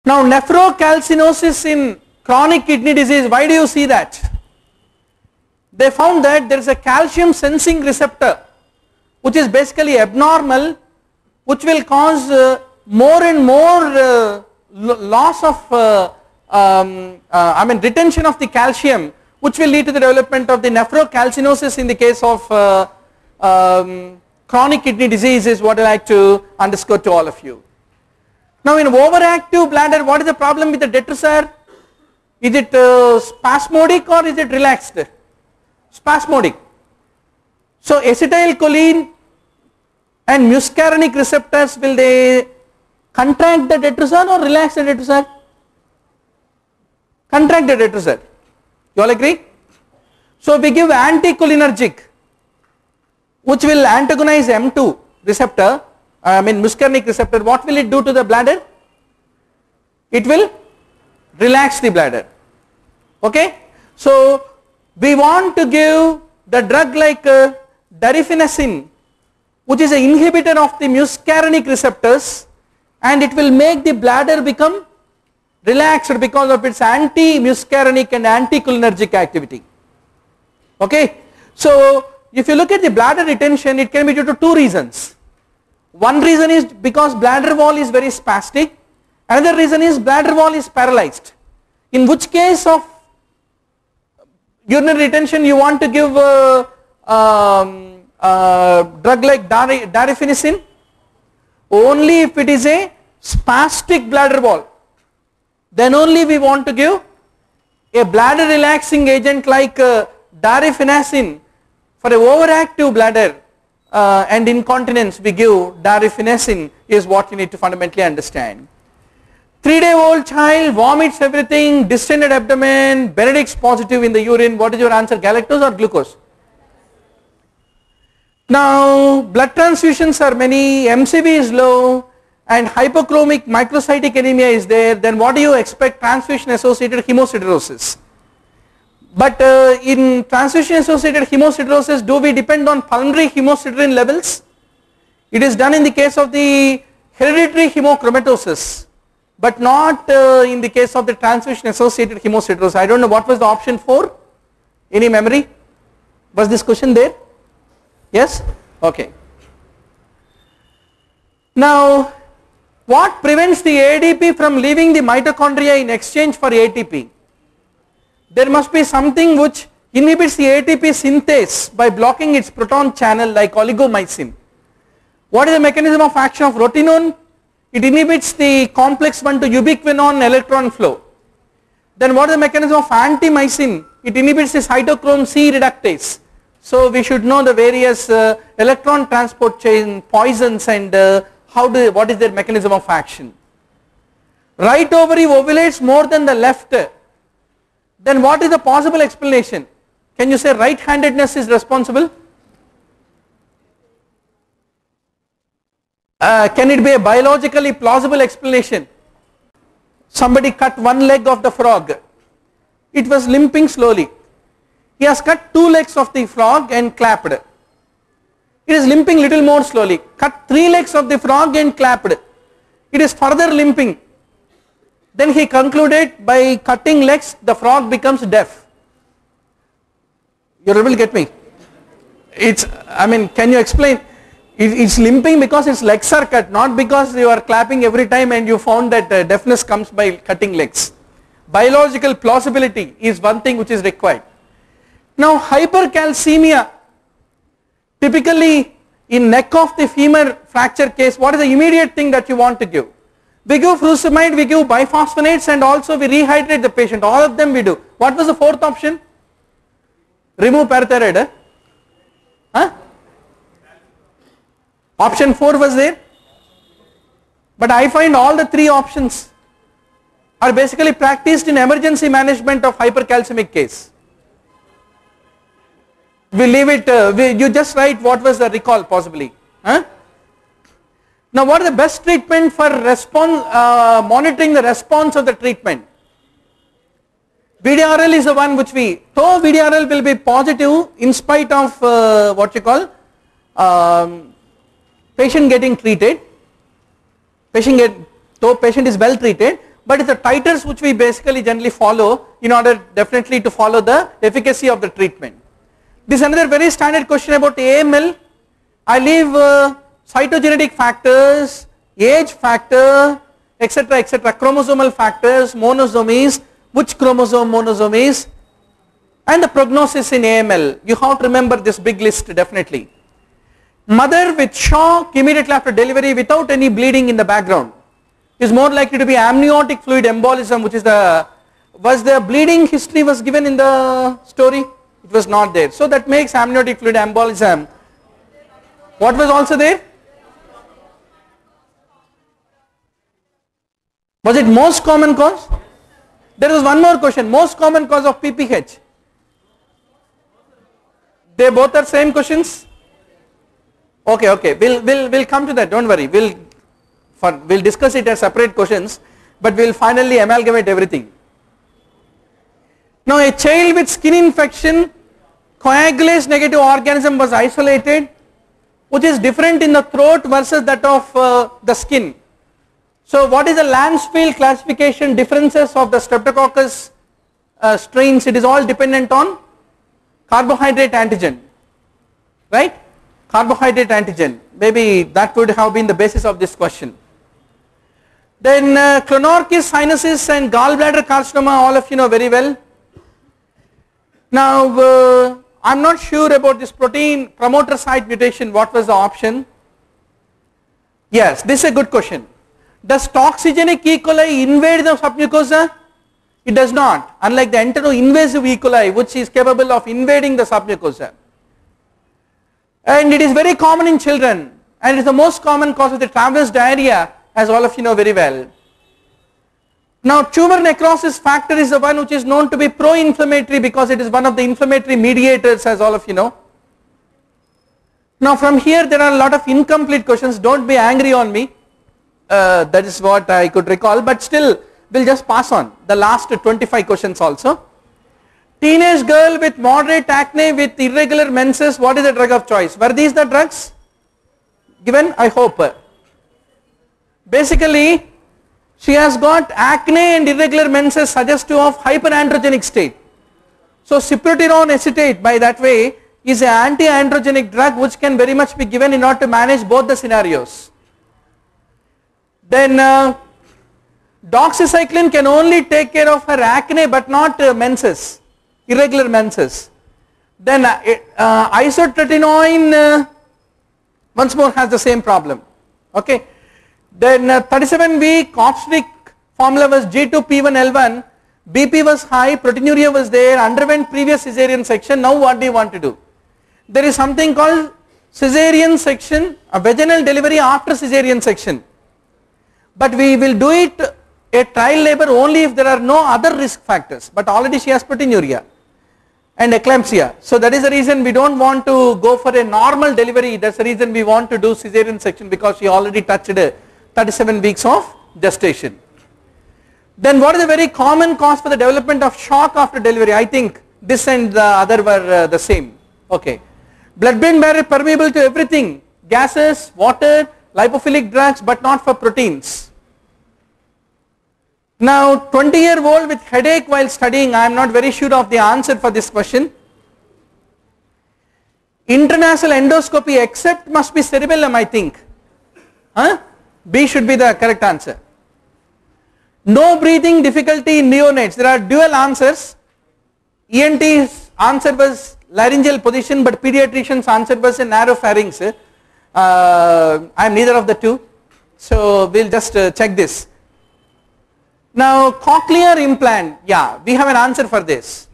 Now nephrocalcinosis in chronic kidney disease, why do you see that? They found that there is a calcium sensing receptor which is basically abnormal, which will cause more and more loss of retention of the calcium, which will lead to the development of the nephrocalcinosis in the case of chronic kidney disease, is what I like to underscore to all of you. Now in overactive bladder, what is the problem with the detrusor? Is it spasmodic or is it relaxed? Spasmodic. So acetylcholine and muscarinic receptors, will they contract the detrusor or relax the detrusor? Contract the detrusor. You all agree? So we give anticholinergic, which will antagonize M2 receptor, muscarinic receptor. What will it do to the bladder? It will relax the bladder. Okay? So we want to give the drug like darifenacin, which is an inhibitor of the muscarinic receptors, and it will make the bladder become relaxed because of its anti-muscarinic and anticholinergic activity. Okay? So if you look at the bladder retention, it can be due to two reasons. One reason is because bladder wall is very spastic, another reason is bladder wall is paralyzed, in which case of urinary retention you want to give drug like darifenacin only if it is a spastic bladder wall. Then only we want to give a bladder relaxing agent like darifenacin. For a overactive bladder and incontinence, we give darifenacin, is what you need to fundamentally understand. 3-day-old child vomits everything, distended abdomen, Benedict's positive in the urine. What is your answer, galactose or glucose? Now blood transfusions are many, MCV is low, and hypochromic microcytic anemia is there. Then what do you expect? Transfusion associated hemosiderosis. But in transfusion associated hemosiderosis, do we depend on pulmonary hemosiderin levels? It is done in the case of the hereditary hemochromatosis, but not in the case of the transfusion associated hemosiderosis. I don't know what was the option 4. Any memory? Was this question there? Yes? Okay. Now what prevents the ADP from leaving the mitochondria in exchange for ATP? There must be something which inhibits the ATP synthase by blocking its proton channel, like oligomycin. What is the mechanism of action of rotenone? It inhibits the complex 1 to ubiquinone electron flow. Then what is the mechanism of antimycin? It inhibits the cytochrome C reductase. So we should know the various electron transport chain poisons and what is their mechanism of action. Right ovary ovulates more than the left. Then what is the possible explanation? Can you say right-handedness is responsible? Can it be a biologically plausible explanation? Somebody cut one leg of the frog. It was limping slowly. He has cut 2 legs of the frog and clapped. It is limping little more slowly. Cut 3 legs of the frog and clapped. It is further limping. Then he concluded, by cutting legs the frog becomes deaf. You will get me? Can you explain? It's limping because its legs are cut, not because you are clapping every time and you found that deafness comes by cutting legs. Biological plausibility is one thing which is required. Now hypercalcemia, typically in neck of the femur fracture case, what is the immediate thing that you want to give? We give furosemide, we give biphosphonates, and also we rehydrate the patient. All of them we do. What was the 4th option? Remove parathyroid. Option 4 was there. But I find all the 3 options are basically practiced in emergency management of hypercalcemic case. We leave it, you just write what was the recall possibly. Now what is the best treatment for monitoring the response of the treatment? VDRL is the one which though VDRL will be positive in spite of patient getting treated, though patient is well treated, but it's the titers which we basically generally follow in order definitely to follow the efficacy of the treatment. This is another very standard question about AML. I leave cytogenetic factors, age factor, etc., chromosomal factors, monosomies, which chromosome monosomies, and the prognosis in AML. You have to remember this big list definitely. Mother with shock immediately after delivery without any bleeding in the background is more likely to be amniotic fluid embolism, which is was the bleeding history was given in the story? It was not there. So that makes amniotic fluid embolism. What was also there? Was it most common cause? There was one more question, most common cause of PPH. They both are same questions? Okay, we'll come to that, don't worry. We'll discuss it as separate questions, but we'll finally amalgamate everything. Now a child with skin infection, coagulase negative organism was isolated, which is different in the throat versus that of the skin. So what is the Lancefield classification differences of the Streptococcus strains? It is all dependent on carbohydrate antigen, right? Carbohydrate antigen, maybe that would have been the basis of this question. Then Clonorchis sinuses and gallbladder carcinoma, all of you know very well. Now I am not sure about this protein promoter site mutation, what was the option? Yes, this is a good question. Does toxigenic E. coli invade the submucosa? It does not, unlike the entero-invasive E. coli, which is capable of invading the submucosa. And it is very common in children, and it is the most common cause of the traveler's diarrhea, as all of you know very well. Now tumor necrosis factor is the one which is known to be pro-inflammatory because it is one of the inflammatory mediators, as all of you know. Now from here there are a lot of incomplete questions, don't be angry on me. That is what I could recall, but still we'll just pass on the last 25 questions also. Teenage girl with moderate acne with irregular menses, what is the drug of choice? Were these the drugs given? I hope. Basically she has got acne and irregular menses suggestive of hyperandrogenic state. So cyproterone acetate by that way is an anti-androgenic drug which can very much be given in order to manage both the scenarios. Then doxycycline can only take care of her acne but not menses, irregular menses. Then isotretinoin once more has the same problem. Okay. Then 37-week obstetric formula was G2P1L1, BP was high, proteinuria was there, underwent previous cesarean section. Now what do you want to do? There is something called cesarean section, a vaginal delivery after cesarean section. But we will do it a trial labor only if there are no other risk factors, but already she has proteinuria and eclampsia. So that is the reason we don't want to go for a normal delivery, that's the reason we want to do cesarean section because she already touched 37 weeks of gestation. Then what is the very common cause for the development of shock after delivery? I think this and the other were the same. Okay. Blood-brain barrier permeable to everything, gases, water, lipophilic drugs, but not for proteins. Now 20-year-old with headache while studying, I am not very sure of the answer for this question. Intranasal endoscopy except must be cerebellum, I think. B should be the correct answer. No breathing difficulty in neonates, there are dual answers. ENT's answer was laryngeal position, but pediatrician's answer was a narrow pharynx. I am neither of the two, so we'll just check this. Now cochlear implant, yeah, we have an answer for this.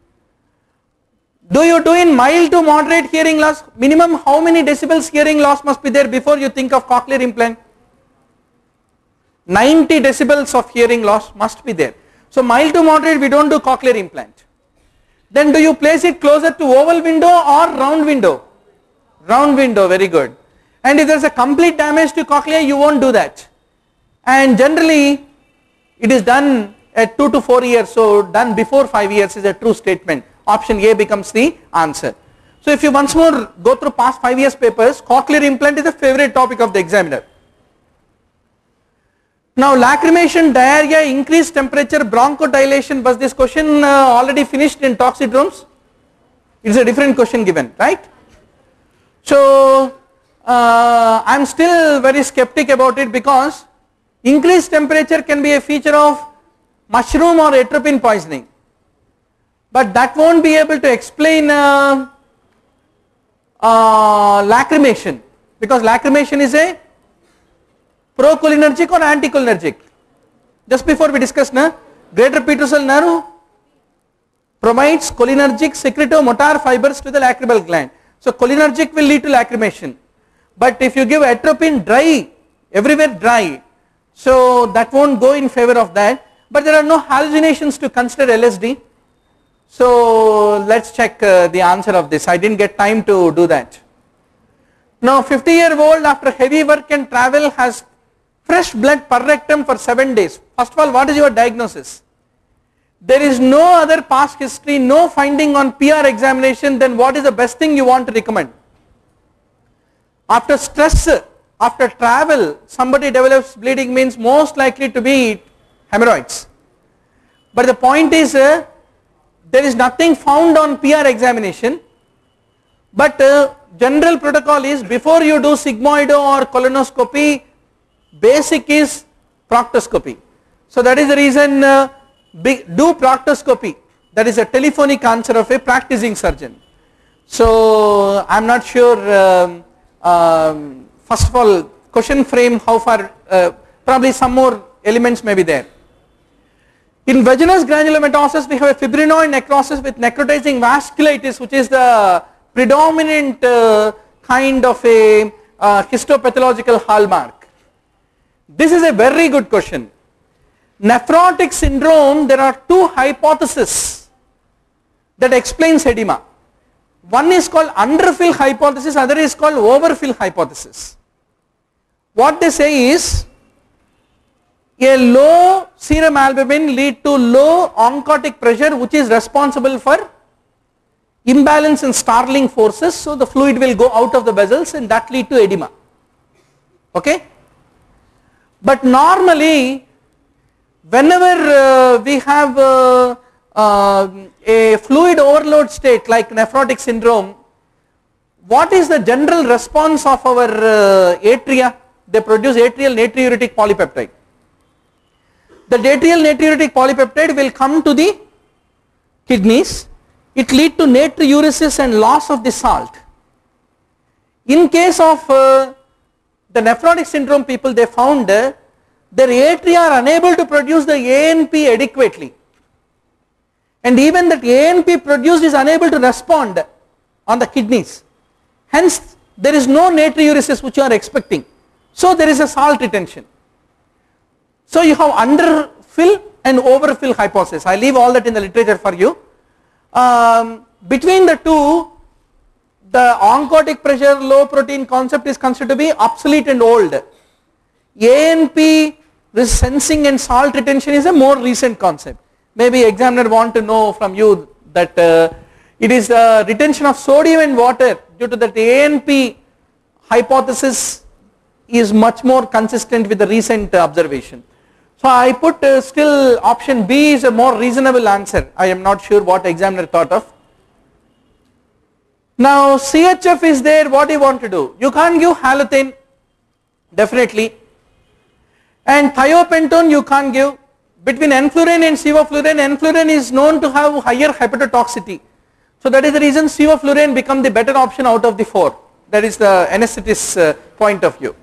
Do you do in mild to moderate hearing loss? Minimum how many decibels hearing loss must be there before you think of cochlear implant? 90 decibels of hearing loss must be there. So mild to moderate we don't do cochlear implant. Then do you place it closer to oval window or round window? Round window, very good. And if there is a complete damage to cochlea, you won't do that. And generally it is done at 2 to 4 years, so done before 5 years is a true statement. Option A becomes the answer. So if you once more go through past 5 years papers, cochlear implant is a favorite topic of the examiner. Now lacrimation, diarrhea, increased temperature, bronchodilation, was this question already finished in toxidromes? It is a different question given, right? So I am still very skeptic about it, because increased temperature can be a feature of mushroom or atropine poisoning, but that won't be able to explain lacrimation, because lacrimation is a procholinergic or anticholinergic. Just before we discussed, greater petrosal nerve provides cholinergic secretomotor fibers to the lacrimal gland. So cholinergic will lead to lacrimation, but if you give atropine dry, everywhere dry, so that won't go in favor of that. But there are no hallucinations to consider LSD. So let's check the answer of this. I didn't get time to do that. Now 50-year-old after heavy work and travel has fresh blood per rectum for 7 days. First of all, what is your diagnosis? There is no other past history, no finding on PR examination, then what is the best thing you want to recommend? After stress, after travel, somebody develops bleeding, means most likely to be hemorrhoids. But the point is, there is nothing found on PR examination, but general protocol is, before you do sigmoido or colonoscopy, basic is proctoscopy. So that is the reason do proctoscopy, that is a telephonic answer of a practicing surgeon. So I am not sure, first of all, question frame, how far, probably some more elements may be there. In venous granulomatosis, we have a fibrinoid necrosis with necrotizing vasculitis, which is the predominant kind of a histopathological hallmark. This is a very good question. Nephrotic syndrome, there are two hypotheses that explains edema. One is called underfill hypothesis, other is called overfill hypothesis. What they say is, a low serum albumin lead to low oncotic pressure, which is responsible for imbalance in Starling forces, so the fluid will go out of the vessels and that lead to edema. Okay? But normally, whenever we have a fluid overload state like nephrotic syndrome, what is the general response of our atria? They produce atrial natriuretic polypeptide. The atrial natriuretic polypeptide will come to the kidneys. It lead to natriuresis and loss of the salt. In case of the nephrotic syndrome people, they found their atria are unable to produce the ANP adequately, and even that ANP produced is unable to respond on the kidneys. Hence there is no natriuresis which you are expecting, so there is a salt retention. So you have underfill and overfill hypothesis. I leave all that in the literature for you. Between the two, the oncotic pressure low protein concept is considered to be obsolete and old. ANP sensing and salt retention is a more recent concept. Maybe examiner want to know from you that it is retention of sodium and water due to that ANP hypothesis is much more consistent with the recent observation. So I put still option B is a more reasonable answer. I am not sure what examiner thought of. Now CHF is there, what do you want to do? You can't give halothane, definitely, and thiopentone you can't give. Between enflurane and sevoflurane, enflurane is known to have higher hepatotoxicity. So that is the reason sevoflurane become the better option out of the four. That is the anesthetist point of view.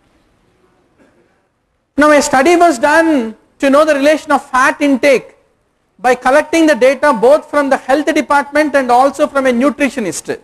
Now a study was done to know the relation of fat intake by collecting the data both from the health department and also from a nutritionist.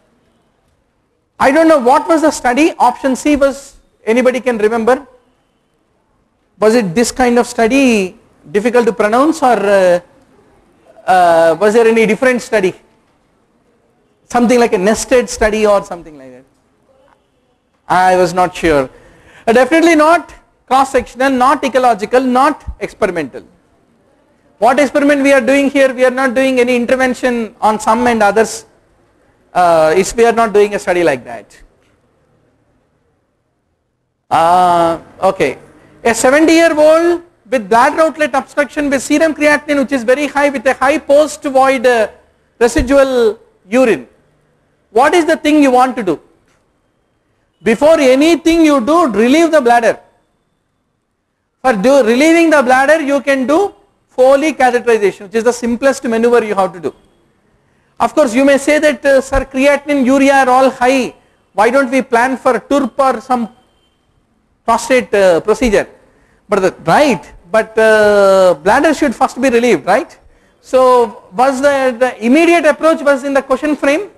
I don't know what was the study. Option C was, anybody can remember? Was it this kind of study, difficult to pronounce, or was there any different study? Something like a nested study or something like that? I was not sure. Definitely not cross-sectional, not ecological, not experimental. What experiment we are doing here? We are not doing any intervention on some and others. We are not doing a study like that. Okay. A 70-year-old with bladder outlet obstruction with serum creatinine which is very high with a high post void residual urine. What is the thing you want to do? Before anything you do, relieve the bladder. For relieving the bladder, you can do Foley catheterization, which is the simplest maneuver you have to do. Of course, you may say that sir, creatinine, urea are all high. Why don't we plan for TURP or some prostate procedure? But bladder should first be relieved, right? So was the immediate approach was in the question frame?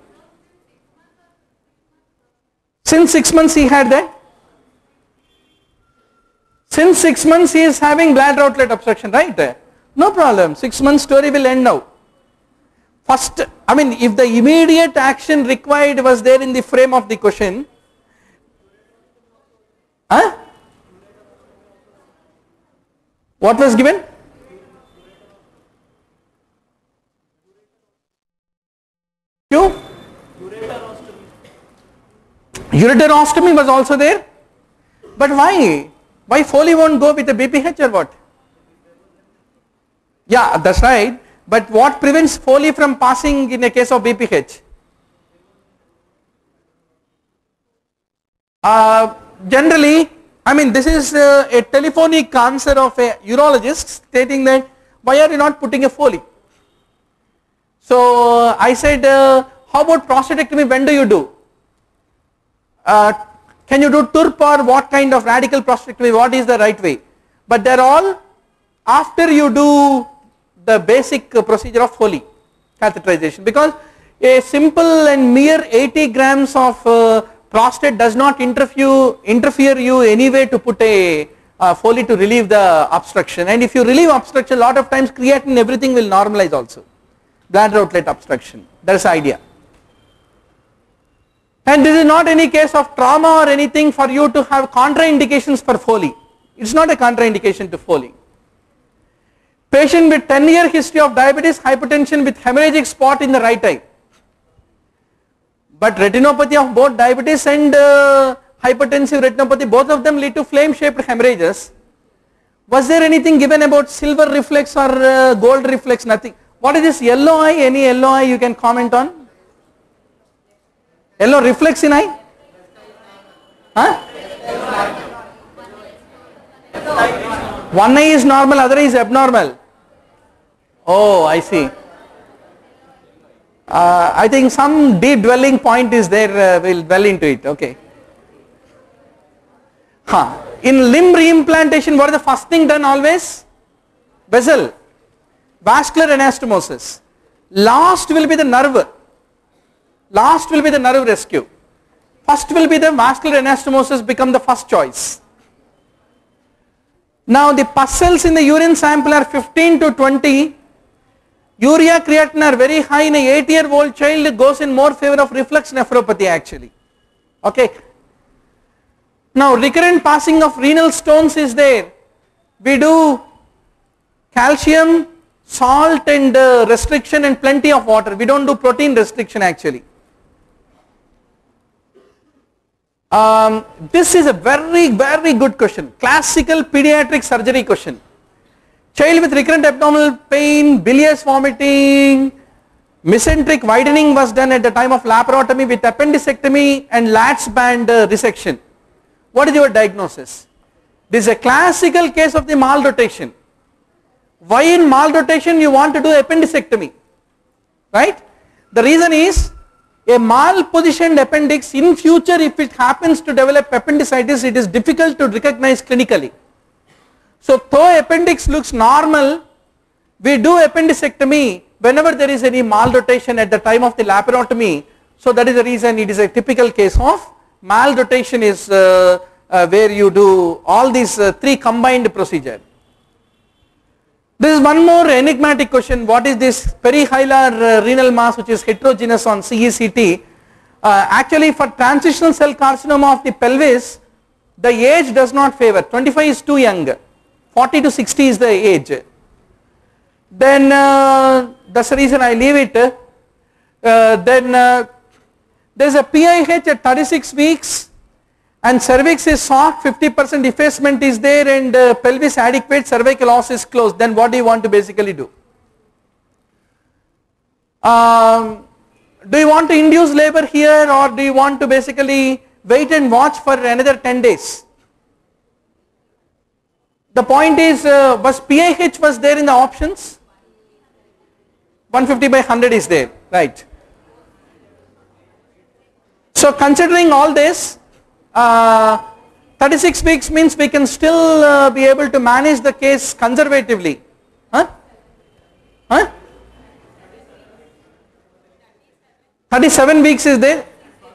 Since 6 months he had that. Since 6 months he is having bladder outlet obstruction, right? No problem, 6 months story will end now. First, I mean, if the immediate action required was there in the frame of the question, what was given? Ureterostomy was also there, but why? Why Foley won't go with a BPH or what? Yeah, that's right. But what prevents Foley from passing in a case of BPH? Generally, I mean, this is a telephonic answer of a urologist stating that why are you not putting a Foley? So I said, how about prostatectomy? When do you do? Can you do TURP or what kind of radical prostatectomy? What is the right way? But they are all after you do the basic procedure of Foley catheterization, because a simple and mere 80 grams of prostate does not interfere you anyway to put a Foley to relieve the obstruction. And if you relieve obstruction, a lot of times creatinine everything will normalize also. Bladder outlet obstruction, that is the idea. And this is not any case of trauma or anything for you to have contraindications for Foley. It is not a contraindication to Foley. Patient with 10-year history of diabetes, hypertension with hemorrhagic spot in the right eye. But retinopathy of both diabetes and hypertensive retinopathy, both of them lead to flame-shaped hemorrhages. Was there anything given about silver reflex or gold reflex? Nothing. What is this yellow eye? Any yellow eye you can comment on? Yellow reflex in eye? Huh? One eye is normal, other eye is abnormal. Oh, I see. I think some deep dwelling point is there, we'll dwell into it, okay. In limb reimplantation, what is the first thing done always? Vessel, vascular anastomosis. Last will be the nerve. Last will be the nerve rescue. First will be the vascular anastomosis, become the first choice. Now the pus cells in the urine sample are 15 to 20. Urea creatinine are very high in a 8-year-old child, it goes in more favor of reflux nephropathy actually. Okay. Now recurrent passing of renal stones is there. We do calcium, salt and restriction and plenty of water. We don't do protein restriction actually. This is a very good question. Classical pediatric surgery question. Child with recurrent abdominal pain, bilious vomiting, mesenteric widening was done at the time of laparotomy with appendicectomy and Latz band resection. What is your diagnosis? This is a classical case of the malrotation. Why in malrotation you want to do appendicectomy? Right? The reason is a malpositioned appendix in future, if it happens to develop appendicitis, it is difficult to recognize clinically. So though appendix looks normal, we do appendicectomy whenever there is any malrotation at the time of the laparotomy. So that is the reason it is a typical case of malrotation is where you do all these three combined procedure. There is one more enigmatic question. What is this perihilar renal mass which is heterogeneous on CECT? Actually for transitional cell carcinoma of the pelvis, the age does not favor. 25 is too young. 40 to 60 is the age. Then that's the reason I leave it. Then there is a PIH at 36 weeks and cervix is soft, 50% effacement is there, and pelvis adequate, cervical os is closed, then what do you want to basically do? Do you want to induce labor here, or do you want to basically wait and watch for another 10 days? The point is, was PIH was there in the options? 150 by 100 is there, right? So considering all this, 36 weeks means we can still be able to manage the case conservatively. Huh? Huh? 37 weeks is there.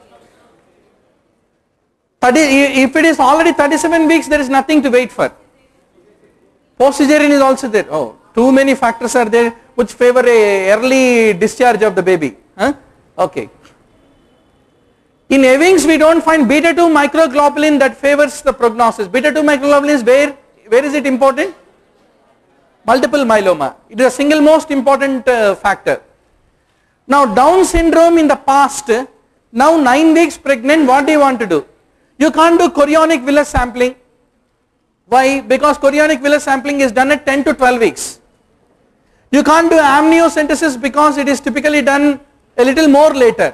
If it is already 37 weeks, there is nothing to wait for. Post-cesarean is also there. Oh, too many factors are there which favor a early discharge of the baby. Huh? Okay. In Ewing's we don't find beta 2 microglobulin that favors the prognosis. Beta 2 microglobulin is where is it important? Multiple myeloma. It is a single most important factor. Now Down syndrome in the past, now 9 weeks pregnant, what do you want to do? You can't do chorionic villus sampling. Why? Because chorionic villus sampling is done at 10 to 12 weeks. You can't do amniocentesis because it is typically done a little more later.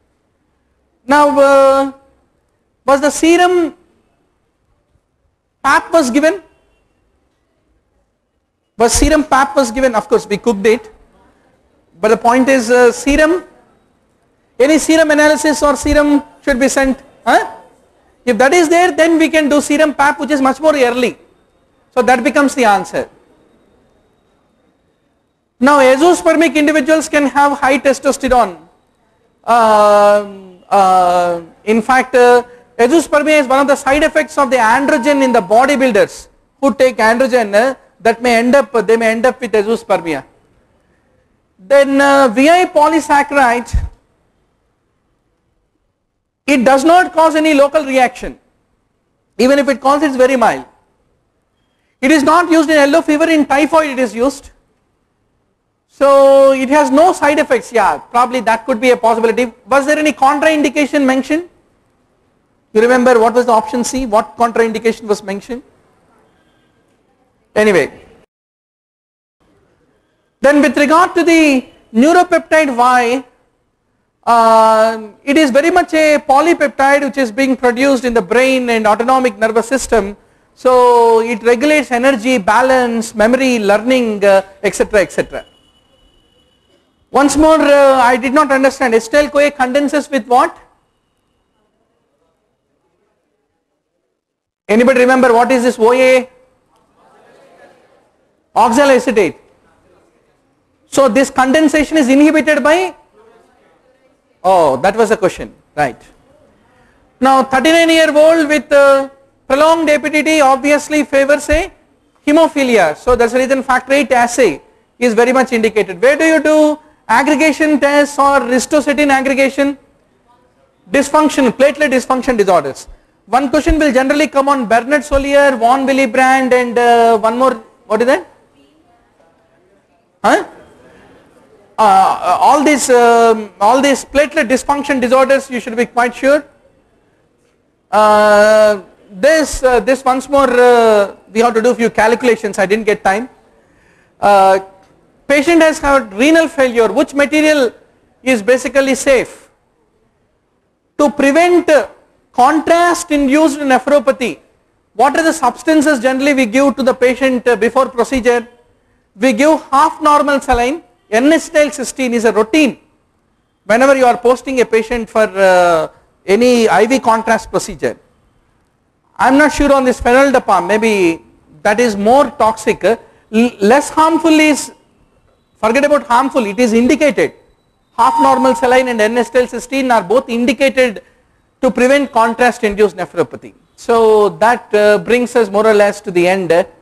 Now was the serum PAP was given? Was serum PAP was given? Of course we cooked it, but the point is serum, any serum analysis or serum should be sent. Huh? If that is there, then we can do serum PAP, which is much more early. So that becomes the answer. Now azoospermic individuals can have high testosterone. In fact, azoospermia is one of the side effects of the androgen in the bodybuilders who take androgen. That may end up, they may end up with azoospermia. Then VI polysaccharide, it does not cause any local reaction. Even if it causes, it is very mild. It is not used in yellow fever. In typhoid it is used. So it has no side effects. Yeah, probably that could be a possibility. Was there any contraindication mentioned? You remember what was the option C? What contraindication was mentioned? Anyway, then with regard to the neuropeptide Y, it is very much a polypeptide which is being produced in the brain and autonomic nervous system. So it regulates energy, balance, memory, learning, etc., etc. Once more, I did not understand. Acetyl-CoA condenses with what? Anybody remember what is this OA? Oxaloacetate. So this condensation is inhibited by? Oh, that was the question, right. Now 39-year-old with prolonged APTT obviously favors a hemophilia. So that's the reason factor VIII assay is very much indicated. Where do you do aggregation tests or ristocetin aggregation? Dysfunction, platelet dysfunction disorders. One question will generally come on Bernard-Solier, von Willebrand, and one more, what is that? Huh? All these platelet dysfunction disorders you should be quite sure. This once more we have to do a few calculations. I didn't get time. Patient has had renal failure. Which material is basically safe? To prevent contrast induced nephropathy, what are the substances generally we give to the patient before procedure? We give half normal saline. N-acetylcysteine is a routine whenever you are posting a patient for any IV contrast procedure. I am not sure on this phenyldipam, maybe that is more toxic. Less harmful is, forget about harmful, it is indicated. Half normal saline and N-acetylcysteine are both indicated to prevent contrast induced nephropathy. So that brings us more or less to the end.